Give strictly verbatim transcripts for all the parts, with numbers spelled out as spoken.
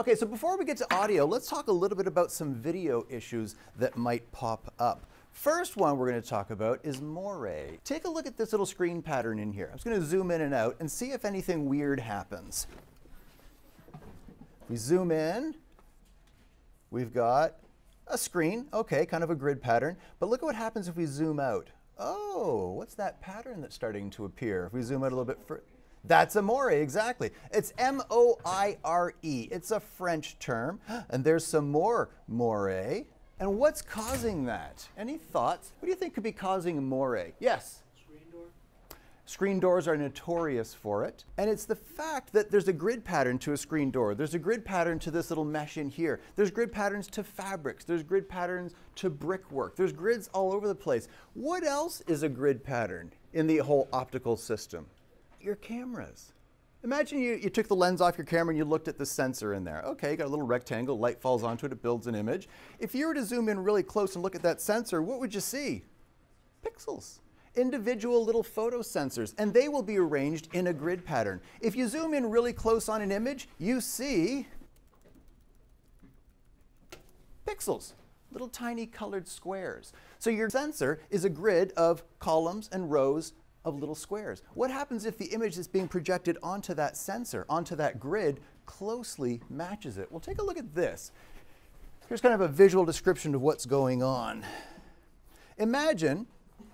Okay, so before we get to audio, let's talk a little bit about some video issues that might pop up. First one we're going to talk about is Moire. Take a look at this little screen pattern in here. I'm just going to zoom in and out and see if anything weird happens. We zoom in, we've got a screen, okay, kind of a grid pattern, but look at what happens if we zoom out. Oh, what's that pattern that's starting to appear? If we zoom out a little bit further. That's a moire, exactly. It's M O I R E. It's a French term, and there's some more moire. And what's causing that? Any thoughts? What do you think could be causing a moire? Yes? Screen door. Screen doors are notorious for it. And it's the fact that there's a grid pattern to a screen door. There's a grid pattern to this little mesh in here. There's grid patterns to fabrics. There's grid patterns to brickwork. There's grids all over the place. What else is a grid pattern in the whole optical system? Your cameras. Imagine you, you took the lens off your camera and you looked at the sensor in there. Okay, you got a little rectangle, light falls onto it, it builds an image. If you were to zoom in really close and look at that sensor, what would you see? Pixels. Individual little photo sensors, and they will be arranged in a grid pattern. If you zoom in really close on an image, you see pixels, little tiny colored squares. So your sensor is a grid of columns and rows of little squares. What happens if the image that's being projected onto that sensor, onto that grid, closely matches it? Well, take a look at this. Here's kind of a visual description of what's going on. Imagine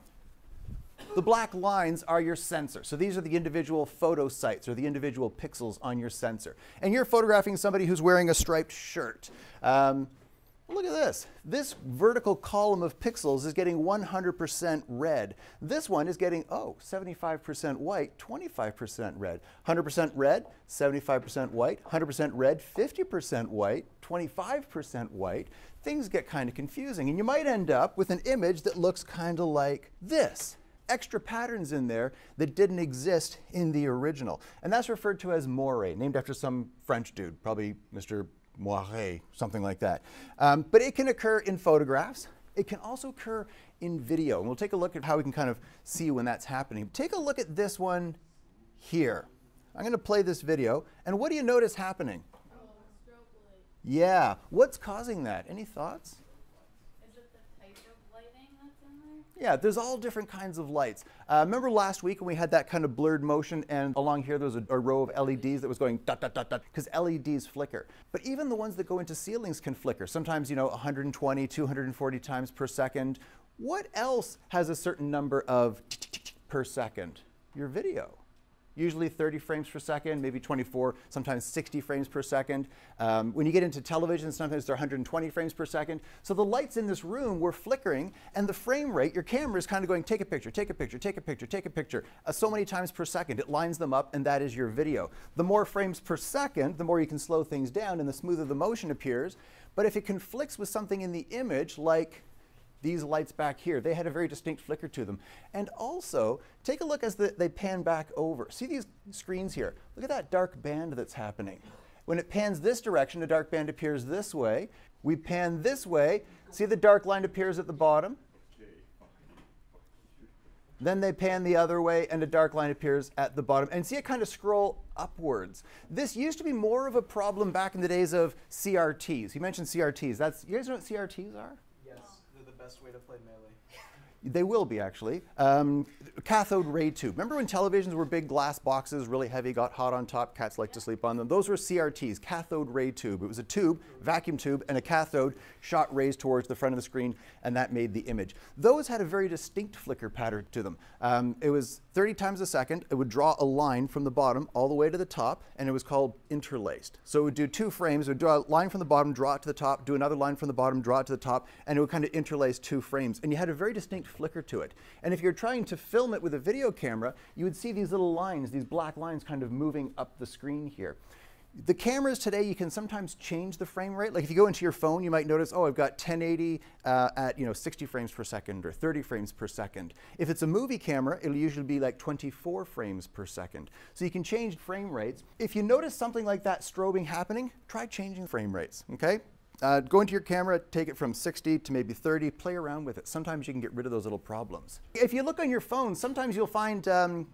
the black lines are your sensor. So these are the individual photo sites or the individual pixels on your sensor. And you're photographing somebody who's wearing a striped shirt. Um, Look at this. This vertical column of pixels is getting one hundred percent red. This one is getting, oh, seventy-five percent white, twenty-five percent red. one hundred percent red, seventy-five percent white, one hundred percent red, fifty percent white, twenty-five percent white. Things get kind of confusing. And you might end up with an image that looks kind of like this. Extra patterns in there that didn't exist in the original. And that's referred to as moire, named after some French dude, probably Mister Moire, something like that. Um, but it can occur in photographs. It can also occur in video. And we'll take a look at how we can kind of see when that's happening. Take a look at this one here. I'm going to play this video. And what do you notice happening? Oh, strobe light. Yeah. What's causing that? Any thoughts? Is it the type of lighting that's in there? Yeah, there's all different kinds of lights. Uh, remember last week when we had that kind of blurred motion and along here there was a, a row of L E Ds that was going dot, dot, dot, dot, because L E Ds flicker. But even the ones that go into ceilings can flicker. Sometimes, you know, one hundred twenty, two hundred forty times per second. What else has a certain number of per second? Your video. Usually thirty frames per second, maybe twenty-four, sometimes sixty frames per second. Um, when you get into television, sometimes they're one hundred twenty frames per second. So the lights in this room were flickering, and the frame rate, your camera is kind of going, take a picture, take a picture, take a picture, take a picture, uh, so many times per second. It lines them up, and that is your video. The more frames per second, the more you can slow things down, and the smoother the motion appears. But if it conflicts with something in the image, like these lights back here, they had a very distinct flicker to them. And also, take a look as the, they pan back over. See these screens here? Look at that dark band that's happening. When it pans this direction, a dark band appears this way. We pan this way. See the dark line appears at the bottom? Then they pan the other way, and a dark line appears at the bottom. And see it kind of scroll upwards. This used to be more of a problem back in the days of C R Ts. You mentioned C R Ts. That's, you guys know what C R Ts are? Yes, they're the best way to play melee. They will be, actually. Um, cathode ray tube. Remember when televisions were big glass boxes, really heavy, got hot on top, cats like to sleep on them? Those were C R Ts, cathode ray tube. It was a tube, vacuum tube, and a cathode shot rays towards the front of the screen, and that made the image. Those had a very distinct flicker pattern to them. Um, it was thirty times a second. It would draw a line from the bottom all the way to the top, and it was called interlaced. So it would do two frames. It would draw a line from the bottom, draw it to the top, do another line from the bottom, draw it to the top, and it would kind of interlace two frames. And you had a very distinct flicker to it. And if you're trying to film it with a video camera, you would see these little lines, these black lines kind of moving up the screen here. The cameras today, you can sometimes change the frame rate. Like if you go into your phone, you might notice, oh, I've got ten eighty uh, at you know sixty frames per second or thirty frames per second. If it's a movie camera, it'll usually be like twenty-four frames per second. So you can change frame rates. If you notice something like that strobing happening, try changing frame rates, okay? Uh, go into your camera, take it from sixty to maybe thirty, play around with it. Sometimes you can get rid of those little problems. If you look on your phone, sometimes you'll find um,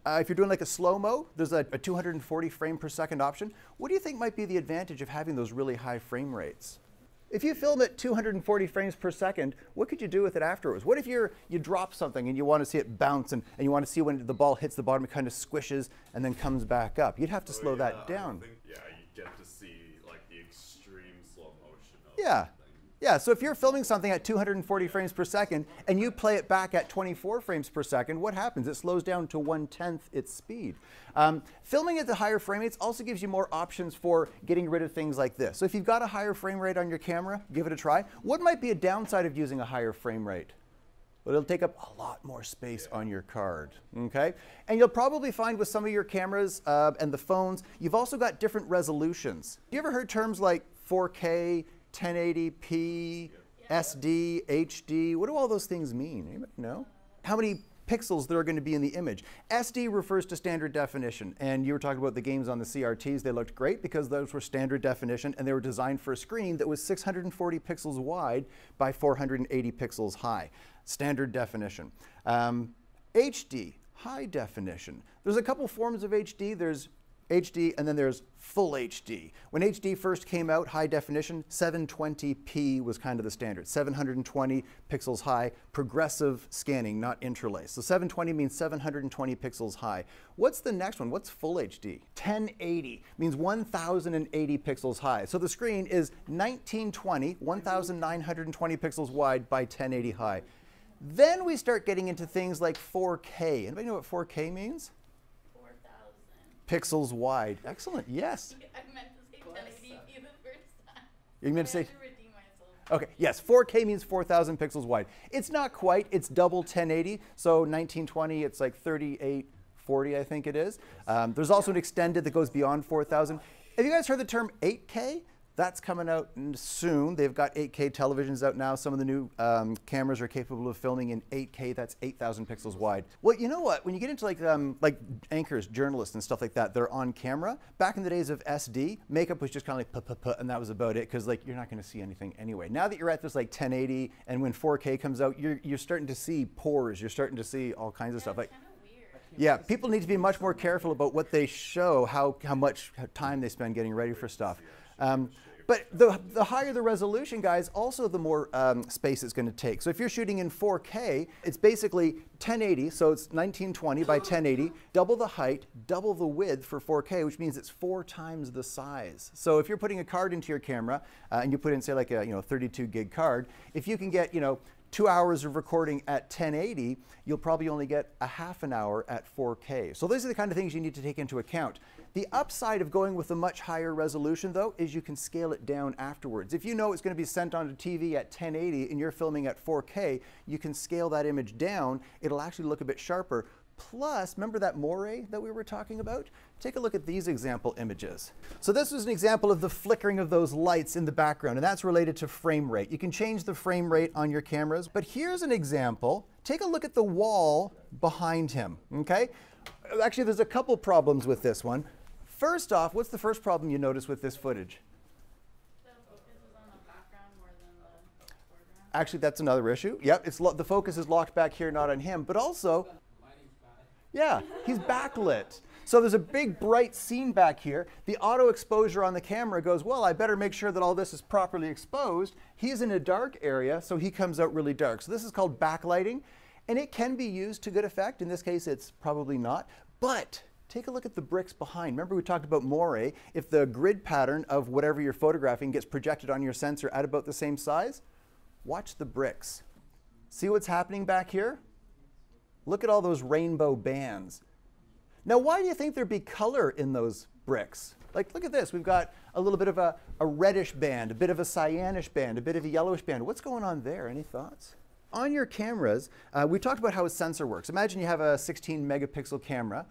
Uh, if you're doing like a slow-mo, there's a, a two hundred forty frame per second option. What do you think might be the advantage of having those really high frame rates? If you film at two hundred forty frames per second, what could you do with it afterwards? What if you're, you drop something and you want to see it bounce and, and you want to see when the ball hits the bottom, it kind of squishes and then comes back up? You'd have to slow oh, yeah, that down. I think, yeah, you get to see like the extreme slow motion of Yeah. something. Yeah, so if you're filming something at two hundred forty frames per second and you play it back at twenty-four frames per second, what happens? It slows down to one-tenth its speed. Um, filming at the higher frame rates also gives you more options for getting rid of things like this. So if you've got a higher frame rate on your camera, give it a try. What might be a downside of using a higher frame rate? Well, it'll take up a lot more space on your card, okay? And you'll probably find with some of your cameras uh, and the phones, you've also got different resolutions. You ever heard terms like four K, ten eighty p, S D, H D? What do all those things mean? Anybody know? How many pixels there are going to be in the image? S D refers to standard definition, and you were talking about the games on the C R Ts. They looked great because those were standard definition, and they were designed for a screen that was six hundred forty pixels wide by four hundred eighty pixels high. Standard definition. Um, H D, high definition. There's a couple forms of H D. There's H D, and then there's full H D. When H D first came out, high definition, seven twenty p was kind of the standard. seven hundred twenty pixels high, progressive scanning, not interlace. So seven twenty means seven hundred twenty pixels high. What's the next one? What's full H D? ten eighty means one thousand eighty pixels high. So the screen is nineteen twenty, one thousand nine hundred twenty pixels wide by ten eighty high. Then we start getting into things like four K. Anybody know what four K means? Pixels wide. Excellent. Yes. I meant to say ten eighty p the first time. You meant to say? I had to redeem myself. Okay. Yes. four K means four thousand pixels wide. It's not quite. It's double ten eighty. So nineteen twenty, it's like thirty-eight forty, I think it is. Um, there's also an extended that goes beyond four thousand. Have you guys heard the term eight K? That's coming out soon. They've got eight K televisions out now. Some of the new um, cameras are capable of filming in eight K. That's eight thousand pixels wide. Well, you know what? When you get into like um, like anchors, journalists, and stuff like that, they're on camera. Back in the days of S D, makeup was just kind of like puh, puh, puh, and that was about it, because like you're not going to see anything anyway. Now that you're at this like ten eighty, and when four K comes out, you're you're starting to see pores. You're starting to see all kinds of Yeah, stuff. Like, it's kind of weird. yeah, people need to be much more careful about what they show, how how much time they spend getting ready for stuff. Um, But the, the higher the resolution, guys, also the more um, space it's going to take. So if you're shooting in four K, it's basically ten eighty, so it's nineteen twenty by ten eighty, double the height, double the width for four K, which means it's four times the size. So if you're putting a card into your camera, uh, and you put in, say, like a you know thirty-two gig card, if you can get you know two hours of recording at ten eighty, you'll probably only get a half an hour at four K. So those are the kind of things you need to take into account. The upside of going with a much higher resolution, though, is you can scale it down afterwards. If you know it's going to be sent onto T V at ten eighty and you're filming at four K, you can scale that image down. It'll actually look a bit sharper. Plus, remember that moire that we were talking about? Take a look at these example images. So this is an example of the flickering of those lights in the background, and that's related to frame rate. You can change the frame rate on your cameras, but here's an example. Take a look at the wall behind him, okay? Actually, there's a couple problems with this one. First off, what's the first problem you notice with this footage? The focus is on the background more than the foreground. Actually, that's another issue. Yep, it's lo the focus is locked back here, not on him, but also, yeah, he's backlit. So there's a big bright scene back here. The auto exposure on the camera goes, well, I better make sure that all this is properly exposed. He's in a dark area, so he comes out really dark. So this is called backlighting, and it can be used to good effect. In this case, it's probably not, but take a look at the bricks behind. Remember we talked about moire. If the grid pattern of whatever you're photographing gets projected on your sensor at about the same size, watch the bricks. See what's happening back here? Look at all those rainbow bands. Now, why do you think there'd be color in those bricks? Like, look at this. We've got a little bit of a, a reddish band, a bit of a cyanish band, a bit of a yellowish band. What's going on there? Any thoughts? On your cameras, uh, we talked about how a sensor works. Imagine you have a sixteen megapixel camera.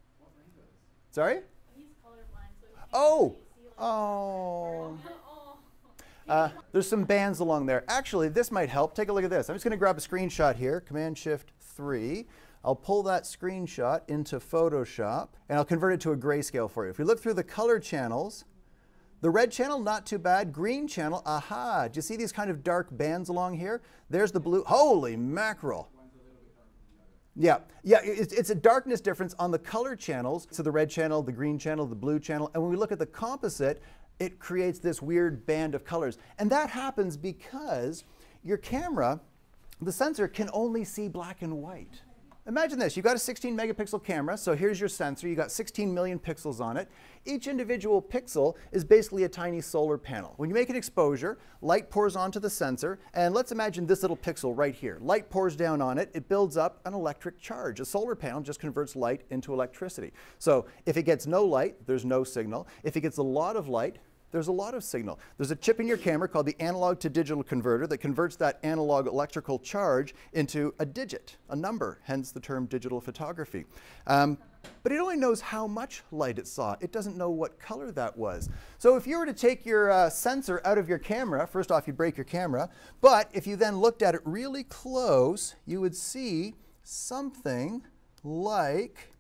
Sorry? He's colorblind, so he can't Oh! really see like Oh. oh. Uh, there's some bands along there. Actually, this might help. Take a look at this. I'm just going to grab a screenshot here, Command Shift three. I'll pull that screenshot into Photoshop, and I'll convert it to a grayscale for you. If we look through the color channels, the red channel, not too bad. Green channel, aha. Do you see these kind of dark bands along here? There's the blue. Holy mackerel. Yeah, yeah, it's, it's a darkness difference on the color channels. So the red channel, the green channel, the blue channel. And when we look at the composite, it creates this weird band of colors. And that happens because your camera, the sensor, can only see black and white. Imagine this, you've got a sixteen megapixel camera, so here's your sensor, you've got sixteen million pixels on it. Each individual pixel is basically a tiny solar panel. When you make an exposure, light pours onto the sensor, and let's imagine this little pixel right here. Light pours down on it, it builds up an electric charge. A solar panel just converts light into electricity. So if it gets no light, there's no signal. If it gets a lot of light, there's a lot of signal. There's a chip in your camera called the analog to digital converter that converts that analog electrical charge into a digit, a number, hence the term digital photography. Um, but it only knows how much light it saw. It doesn't know what color that was. So if you were to take your uh, sensor out of your camera, first off, you'd break your camera, but if you then looked at it really close, you would see something like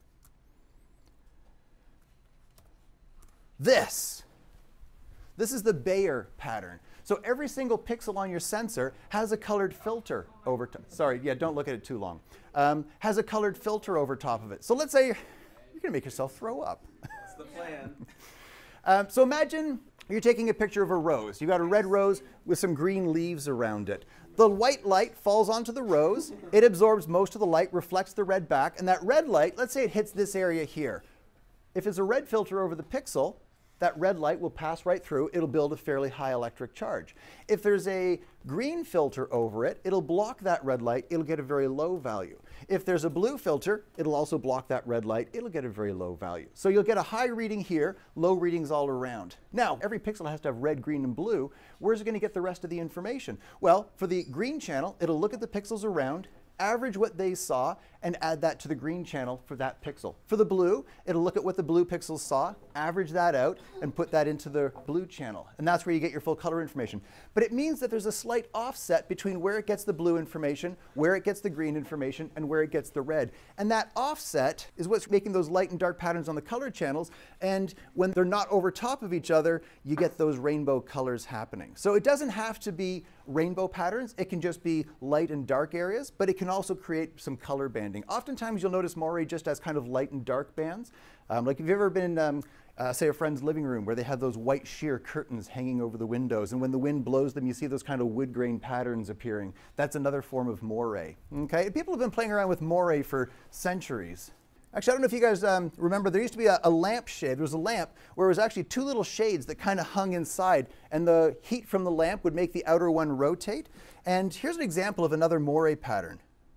this. This is the Bayer pattern. So every single pixel on your sensor has a colored filter over top. Sorry, yeah, don't look at it too long. Um, has a colored filter over top of it. So let's say you're, you're going to make yourself throw up. That's the plan. um, so imagine you're taking a picture of a rose. You've got a red rose with some green leaves around it. The white light falls onto the rose. It absorbs most of the light, reflects the red back, and that red light, let's say it hits this area here. If it's a red filter over the pixel, that red light will pass right through. It'll build a fairly high electric charge. If there's a green filter over it, it'll block that red light. It'll get a very low value. If there's a blue filter, it'll also block that red light. It'll get a very low value. So you'll get a high reading here, low readings all around. Now, every pixel has to have red, green, and blue. Where's it going to get the rest of the information? Well, for the green channel, it'll look at the pixels around, average what they saw, and add that to the green channel for that pixel. For the blue, it'll look at what the blue pixels saw, average that out, and put that into the blue channel. And that's where you get your full color information. But it means that there's a slight offset between where it gets the blue information, where it gets the green information, and where it gets the red. And that offset is what's making those light and dark patterns on the color channels. And when they're not over top of each other, you get those rainbow colors happening. So it doesn't have to be rainbow patterns. It can just be light and dark areas, but it can also create some color banding. Oftentimes you'll notice Moire just as kind of light and dark bands. Um, like if you've ever been, um, uh, say, a friend's living room where they have those white sheer curtains hanging over the windows, and when the wind blows them, you see those kind of wood grain patterns appearing. That's another form of Moire. Okay? People have been playing around with Moire for centuries. Actually, I don't know if you guys um, remember, there used to be a, a lamp shade. There was a lamp where it was actually two little shades that kind of hung inside, and the heat from the lamp would make the outer one rotate. And here's an example of another Moire pattern.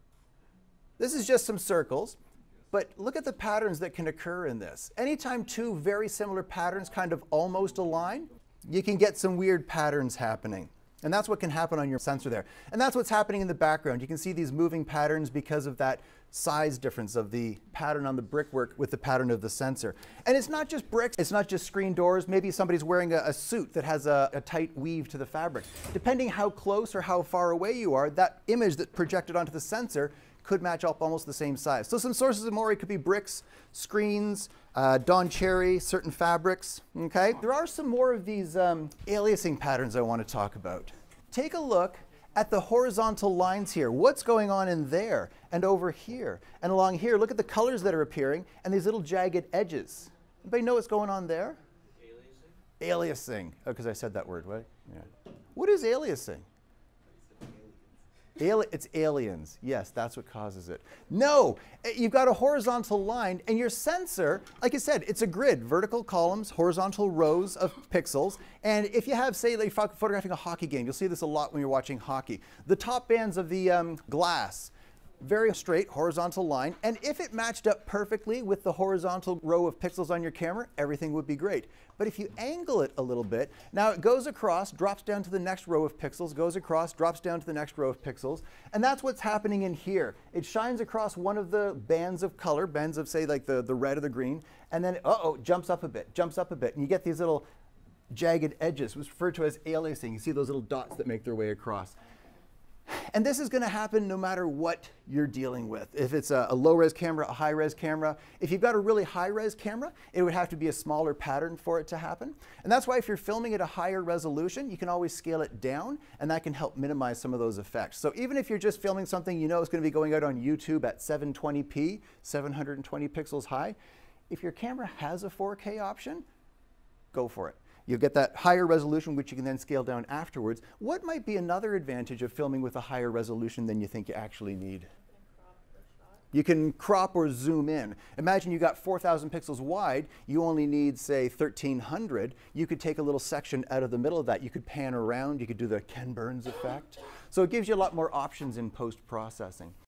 This is just some circles, but look at the patterns that can occur in this. Anytime two very similar patterns kind of almost align, you can get some weird patterns happening. And that's what can happen on your sensor there. And that's what's happening in the background. You can see these moving patterns because of that size difference of the pattern on the brickwork with the pattern of the sensor. And it's not just bricks, it's not just screen doors. Maybe somebody's wearing a, a suit that has a, a tight weave to the fabric. Depending how close or how far away you are, that image that projected onto the sensor could match up almost the same size. So some sources of Moire could be bricks, screens, uh, Don Cherry, certain fabrics, okay? There are some more of these um, aliasing patterns I want to talk about. Take a look at the horizontal lines here. What's going on in there and over here? And along here, look at the colors that are appearing and these little jagged edges. Anybody know what's going on there? Aliasing. Aliasing. Oh, because I said that word, right? Yeah. What is aliasing? Ali it's aliens. Yes, that's what causes it. No, you've got a horizontal line, and your sensor, like I said, it's a grid, vertical columns, horizontal rows of pixels. And if you have, say, like photographing a hockey game, you'll see this a lot when you're watching hockey. The top bands of the um, glass, very straight horizontal line, and if it matched up perfectly with the horizontal row of pixels on your camera, everything would be great. But if you angle it a little bit, now it goes across, drops down to the next row of pixels, goes across, drops down to the next row of pixels, and that's what's happening in here. It shines across one of the bands of color, bands of, say, like the, the red or the green, and then, uh-oh, jumps up a bit, jumps up a bit, and you get these little jagged edges, which is referred to as aliasing. You see those little dots that make their way across. And this is going to happen no matter what you're dealing with. If it's a, a low-res camera, a high-res camera. If you've got a really high-res camera, it would have to be a smaller pattern for it to happen. And that's why if you're filming at a higher resolution, you can always scale it down, and that can help minimize some of those effects. So even if you're just filming something you know is going to be going out on YouTube at seven twenty p, seven hundred twenty pixels high, if your camera has a four K option, go for it. You'll get that higher resolution, which you can then scale down afterwards. What might be another advantage of filming with a higher resolution than you think you actually need? You can crop or zoom in. Imagine you got four thousand pixels wide, you only need, say, thirteen hundred. You could take a little section out of the middle of that. You could pan around, you could do the Ken Burns effect. So it gives you a lot more options in post-processing.